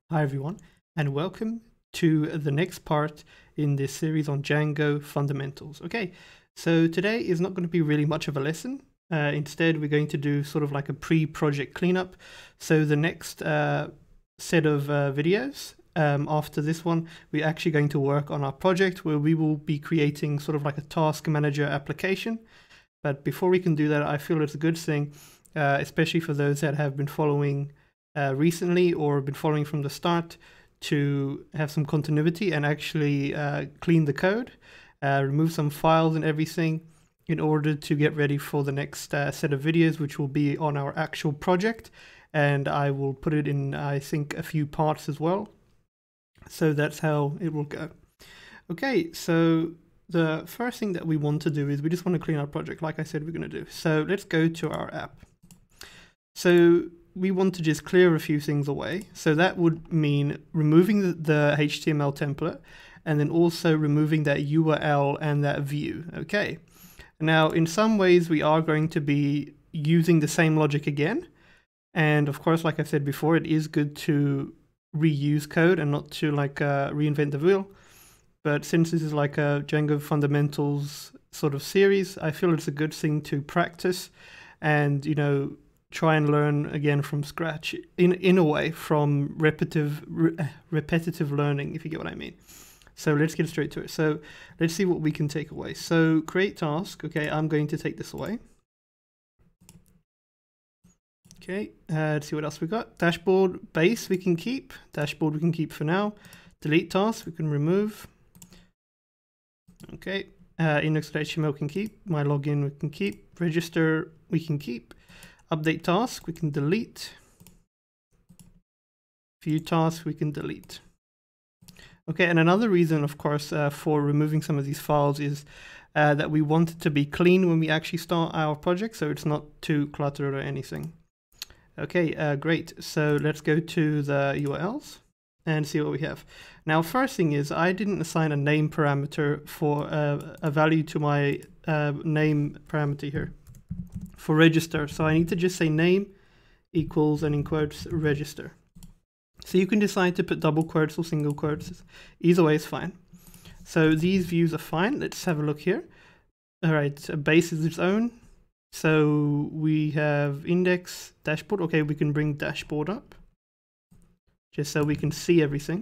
Hi everyone, and welcome to the next part in this series on Django fundamentals. Okay, so today is not going to be really much of a lesson. Instead, we're going to do sort of like a pre-project cleanup. So the next set of videos after this one, we're actually going to work on our project where we will be creating sort of like a task manager application. But before we can do that, I feel it's a good thing, especially for those that have been following recently or been following from the start, to have some continuity and actually clean the code, remove some files and everything in order to get ready for the next set of videos, which will be on our actual project. And I will put it in, I think, a few parts as well. So that's how it will go. Okay, so the first thing that we want to do is we just want to clean our project, like I said we're going to do. So let's go to our app. So we want to just clear a few things away. So that would mean removing the HTML template and then also removing that URL and that view. Okay. Now, in some ways, we are going to be using the same logic again. And of course, like I said before, it is good to reuse code and not to like reinvent the wheel. But since this is like a Django fundamentals sort of series, I feel it's a good thing to practice and, you know, try and learn again from scratch in a way, from repetitive learning, if you get what I mean. So let's get straight to it. So let's see what we can take away. So create task. Okay, I'm going to take this away. Okay, let's see what else we got. Dashboard base we can keep. Dashboard we can keep for now. Delete task we can remove. Okay, index.html we can keep. My login we can keep. Register we can keep. Update task we can delete. View task we can delete. Okay, and another reason, of course, for removing some of these files is that we want it to be clean when we actually start our project, so it's not too cluttered or anything. Okay, great. So let's go to the URLs and see what we have. Now, first thing is I didn't assign a name parameter for a value to my name parameter here for register. So I need to just say name equals, and in quotes, register. So you can decide to put double quotes or single quotes. Either way is fine. So these views are fine. Let's have a look here. All right, a base is its own. So we have index, dashboard. Okay, we can bring dashboard up just so we can see everything.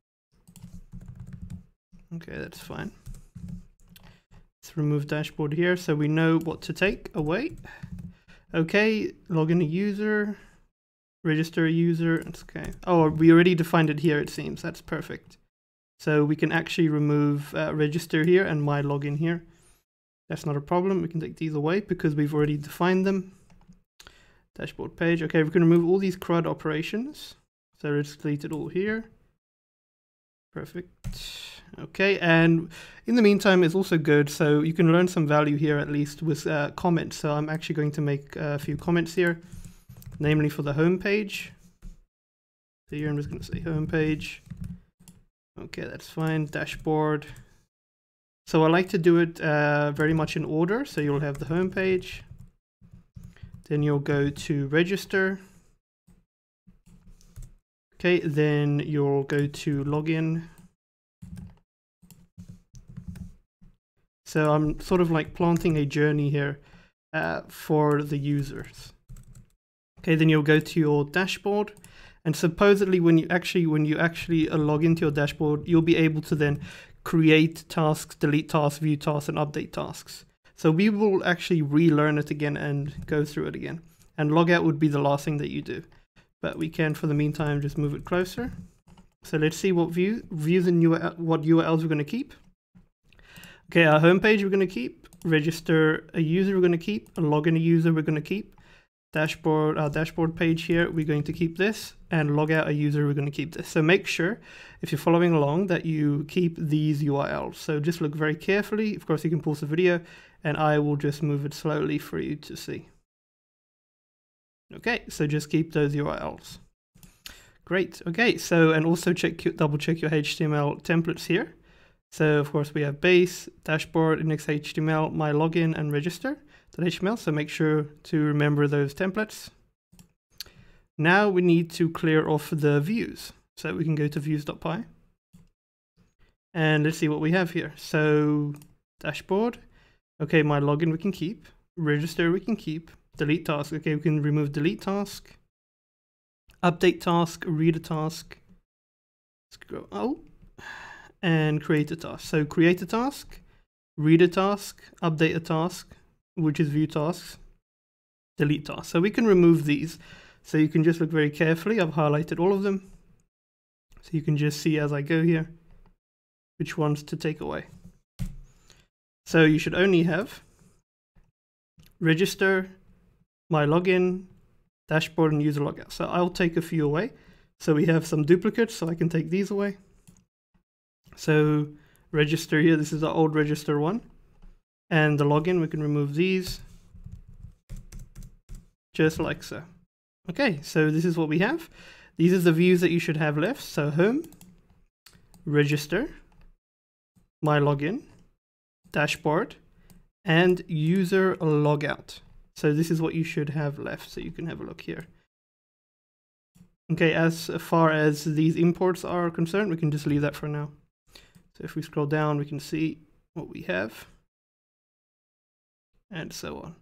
Okay, that's fine. Let's remove dashboard here so we know what to take away. Okay, log in a user, register a user. Okay. Oh, we already defined it here, it seems. That's perfect. So we can actually remove register here and my login here. That's not a problem. We can take these away because we've already defined them. Dashboard page. Okay, we can remove all these CRUD operations. So let's delete it all here. Perfect. Okay, and in the meantime, it's also good. So you can learn some value here, at least with comments. So I'm actually going to make a few comments here, namely for the home page. So here I'm just going to say home page. Okay, that's fine. Dashboard. So I like to do it very much in order. So you'll have the home page. Then you'll go to register. Okay, then you'll go to login. So I'm sort of like planting a journey here for the users. Okay, then you'll go to your dashboard, and supposedly when you actually log into your dashboard, you'll be able to then create tasks, delete tasks, view tasks, and update tasks. So we will actually relearn it again and go through it again. And logout would be the last thing that you do. But we can, for the meantime, just move it closer. So let's see what views and what URLs we're going to keep. Okay, our homepage we're going to keep. Register a user we're going to keep. A login a user we're going to keep. Dashboard, our dashboard page here, we're going to keep this. And log out a user, we're going to keep this. So make sure, if you're following along, that you keep these URLs. So just look very carefully. Of course, you can pause the video, and I will just move it slowly for you to see. Okay, so just keep those URLs. Great. Okay, so and also double check your HTML templates here. So of course we have base, dashboard, index.html, my login, and register.html. So make sure to remember those templates. Now we need to clear off the views. So we can go to views.py and let's see what we have here. So dashboard. Okay, my login we can keep. Register we can keep. Delete task. Okay, we can remove delete task. Update task, read a task. Scroll. Oh. And create a task. So create a task, read a task, update a task, which is view tasks, delete tasks. So we can remove these. So you can just look very carefully. I've highlighted all of them. So you can just see as I go here which ones to take away. So you should only have register, my login, dashboard, and user logout. So I'll take a few away. So we have some duplicates, so I can take these away. So register here, this is the old register one. And the login, we can remove these. Just like so. Okay, so this is what we have. These are the views that you should have left. So home, register, my login, dashboard, and user logout. So this is what you should have left. So you can have a look here. Okay, as far as these imports are concerned, we can just leave that for now. So if we scroll down, we can see what we have, and so on.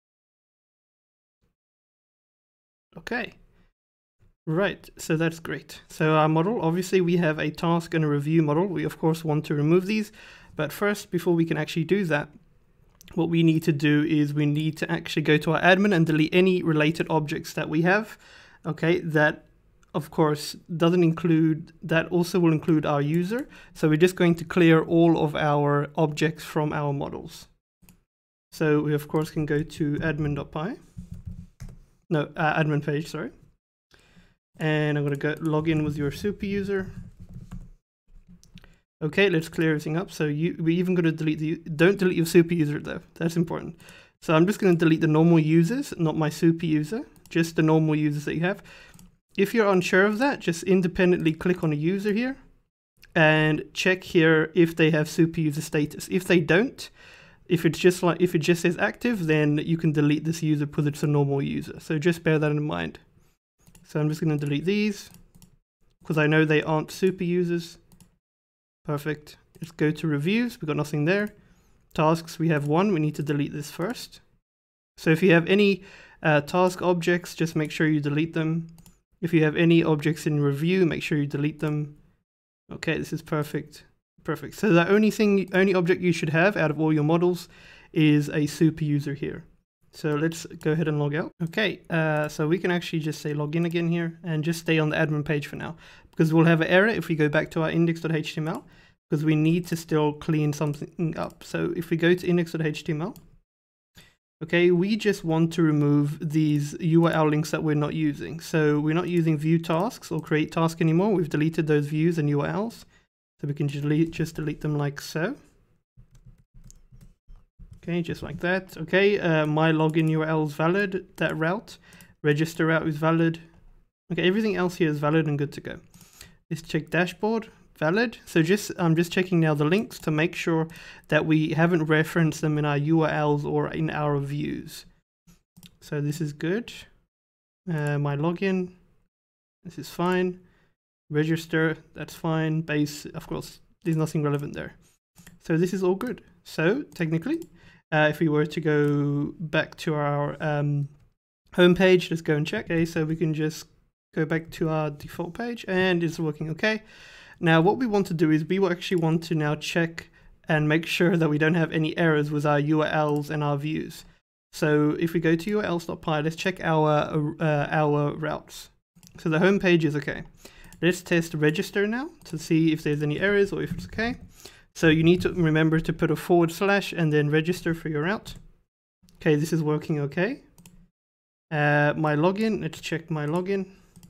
Okay, right, so that's great. So our model, obviously we have a task and a review model. We of course want to remove these, but first, before we can actually do that, what we need to do is we need to actually go to our admin and delete any related objects that we have. Okay, that of course doesn't include, that also will include our user. So we're just going to clear all of our objects from our models. So we of course can go to admin.py. No, admin page, sorry. And I'm going to go log in with your super user. Okay, let's clear everything up. So we're even going to delete don't delete your super user though. That's important. So I'm just going to delete the normal users, not my super user, just the normal users that you have. If you're unsure of that, just independently click on a user here and check here if they have super user status. If they don't, if it just says active, then you can delete this user because it's a normal user. So just bear that in mind. So I'm just going to delete these because I know they aren't super users. Perfect. Let's go to reviews. We've got nothing there. Tasks, we have one. We need to delete this first. So if you have any task objects, just make sure you delete them. If you have any objects in review, make sure you delete them. Okay, this is perfect. Perfect. So the only object you should have out of all your models is a super user here. So let's go ahead and log out. Okay, so we can actually just say login again here and just stay on the admin page for now, because we'll have an error if we go back to our index.html, because we need to still clean something up. So if we go to index.html, okay, we just want to remove these URL links that we're not using. So we're not using view tasks or create task anymore. We've deleted those views and URLs. So we can just delete them like so. Okay, just like that. Okay, my login URL is valid. That route, register route is valid. Okay, everything else here is valid and good to go. Let's check dashboard. Valid. So I'm just checking now the links to make sure that we haven't referenced them in our URLs or in our views. So this is good. My login, this is fine. Register, that's fine. Base, of course, there's nothing relevant there. So this is all good. So technically, if we were to go back to our home page, let's go and check. Okay, so we can just go back to our default page and it's working okay. Now what we want to do is we will actually want to now check and make sure that we don't have any errors with our URLs and our views. So if we go to urls.py, let's check our routes. So the home page is okay. Let's test register now to see if there's any errors or if it's okay. So you need to remember to put a / and then register for your route. Okay, this is working okay. My login, let's check my login.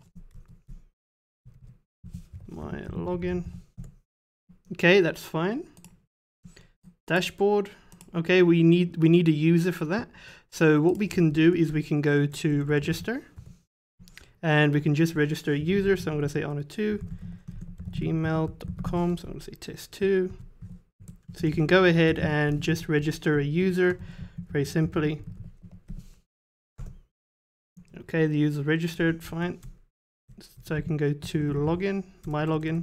My login. Okay, that's fine. Dashboard. Okay, we need a user for that. So what we can do is we can go to register and we can just register a user. So I'm going to say honor2 gmail.com. So I'm going to say test2. So you can go ahead and just register a user very simply. Okay, the user registered, fine. So I can go to login, my login.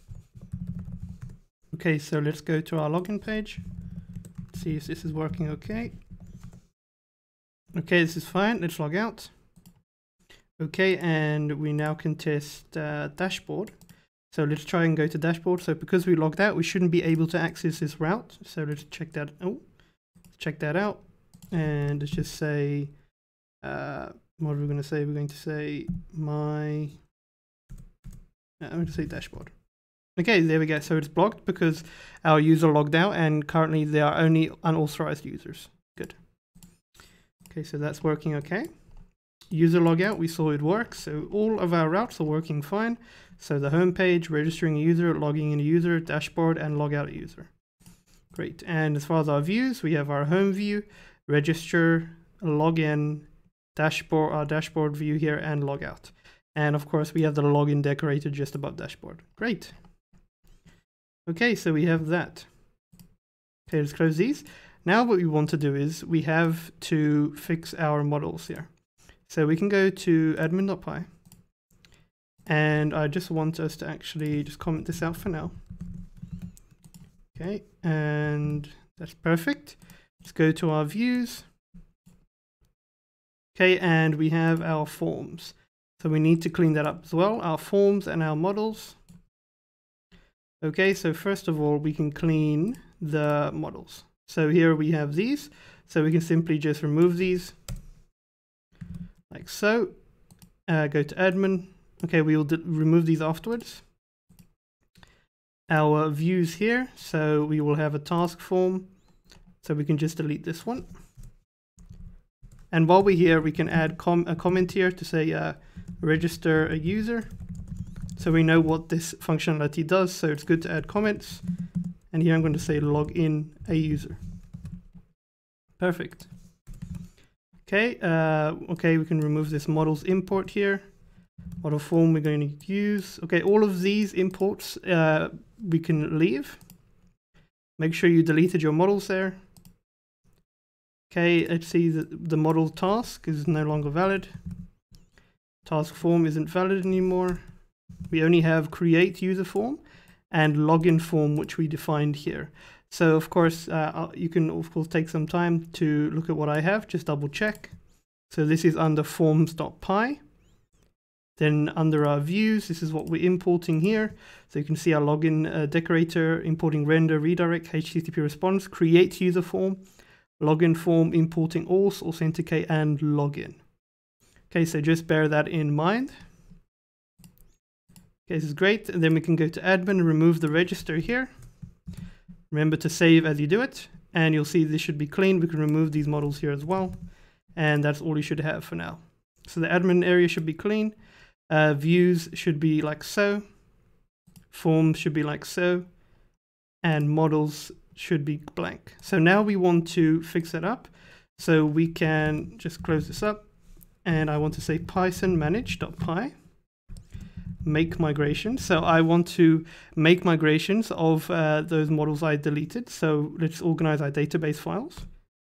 Okay, so let's go to our login page. See if this is working okay. Okay, this is fine. Let's log out. Okay, and we now can test dashboard. So let's try and go to dashboard. So because we logged out, we shouldn't be able to access this route. So let's check that. Oh, check that out. And let's just say, what are we going to say? We're going to say I'm going to say dashboard. Okay, there we go. So it's blocked because our user logged out, and currently there are only unauthorized users. Good. Okay, so that's working okay. User logout, we saw it work. So all of our routes are working fine. So the home page, registering a user, logging in a user, dashboard, and log out a user. Great. And as far as our views, we have our home view, register, login, dashboard, our dashboard view here, and logout. And of course, we have the login decorated just above dashboard. Great. Okay, so we have that. Okay, let's close these. Now what we want to do is we have to fix our models here. So we can go to admin.py. And I just want us to actually just comment this out for now. Okay, and that's perfect. Let's go to our views. Okay, and we have our forms. So we need to clean that up as well, our forms and our models. Okay, so first of all, we can clean the models. So here we have these. So we can simply just remove these like so. Go to admin. Okay, we will remove these afterwards. Our views here. So we will have a task form. So we can just delete this one. And while we're here, we can add a comment here to say register a user. So we know what this functionality does. So it's good to add comments. And here I'm going to say log in a user. Perfect. Okay, okay, we can remove this models import here. Model form we're going to use. Okay, all of these imports we can leave. Make sure you deleted your models there. Okay, let's see that the model task is no longer valid. Task form isn't valid anymore. We only have create user form and login form, which we defined here. So of course, you can of course take some time to look at what I have, just double check. So this is under forms.py. Then under our views, this is what we're importing here. So you can see our login decorator, importing render, redirect, HTTP response, create user form, login form, importing auth, authenticate, and login. Okay, so just bear that in mind. Okay, this is great. And then we can go to admin, remove the register here. Remember to save as you do it, and you'll see this should be clean. We can remove these models here as well. And that's all you should have for now. So the admin area should be clean. Views should be like so. Forms should be like so. And models should be blank. So now we want to fix that up. So we can just close this up. And I want to say Python manage.py. Make migration. So I want to make migrations of those models I deleted. So let's organize our database files.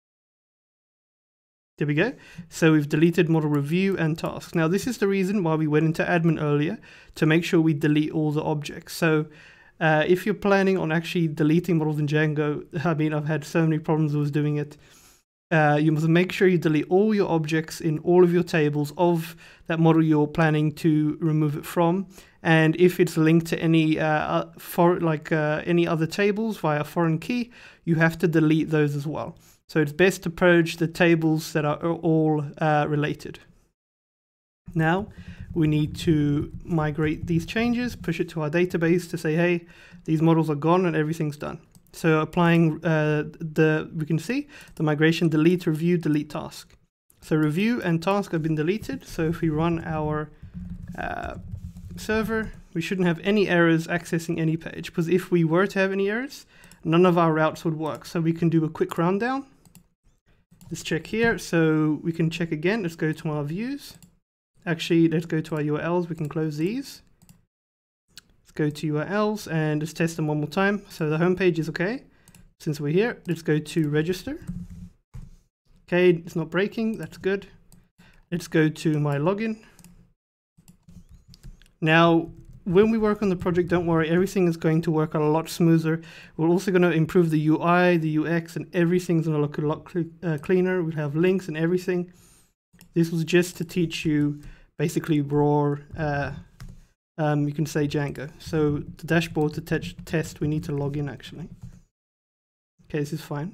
There we go. So we've deleted model review and tasks. Now this is the reason why we went into admin earlier, to make sure we delete all the objects. So if you're planning on actually deleting models in Django, I mean, I've had so many problems with doing it. You must make sure you delete all your objects in all of your tables of that model you're planning to remove it from. And if it's linked to any any other tables via foreign key, you have to delete those as well. So it's best to purge the tables that are all related. Now we need to migrate these changes, push it to our database to say, hey, these models are gone and everything's done. So applying we can see the migration delete, review, delete task. So review and task have been deleted. So if we run our server, we shouldn't have any errors accessing any page, because if we were to have any errors, none of our routes would work. So we can do a quick rundown. Let's check here. So we can check again. Let's go to our views. Actually, let's go to our URLs. We can close these. Go to URLs and just test them one more time. So the home page is okay. Since we're here, let's go to register. Okay, it's not breaking. That's good. Let's go to my login. Now, when we work on the project, don't worry, everything is going to work a lot smoother. We're also going to improve the UI, the UX, and everything's going to look a lot cleaner. We'll have links and everything. This was just to teach you basically raw, you can say Django. So the dashboard to test, we need to log in actually. Okay, this is fine.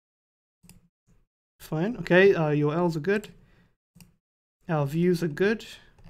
Fine, okay, our URLs are good. Our views are good.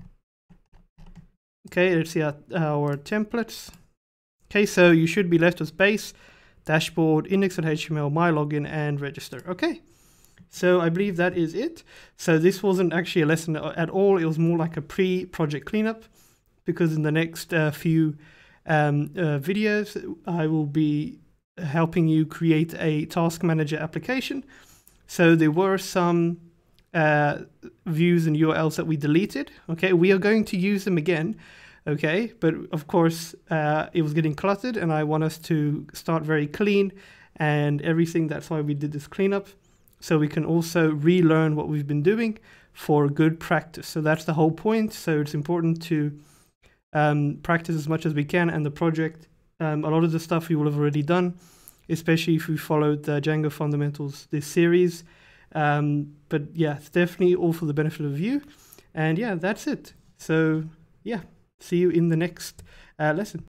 Okay, let's see our templates. Okay, so you should be left with base, dashboard, index.html, my login, and register. Okay, so I believe that is it. So this wasn't actually a lesson at all. It was more like a pre-project cleanup, because in the next few videos, I will be helping you create a task manager application. So there were some views and URLs that we deleted. Okay, we are going to use them again. Okay, but of course it was getting cluttered, and I want us to start very clean and everything. That's why we did this cleanup, so we can also relearn what we've been doing for good practice. So that's the whole point. So it's important to practice as much as we can, and the project, a lot of the stuff we will have already done, especially if we followed the Django fundamentals this series. But yeah, it's definitely all for the benefit of you. And yeah, that's it. So yeah, see you in the next lesson.